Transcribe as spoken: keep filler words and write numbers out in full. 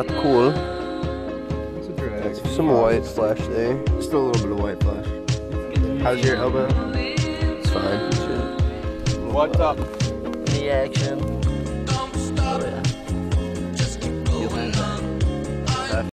not cool. It's a drag. Some white flash there. Still a little bit of white flash. How's your elbow? It's fine. What's up? Any action? Oh, yeah.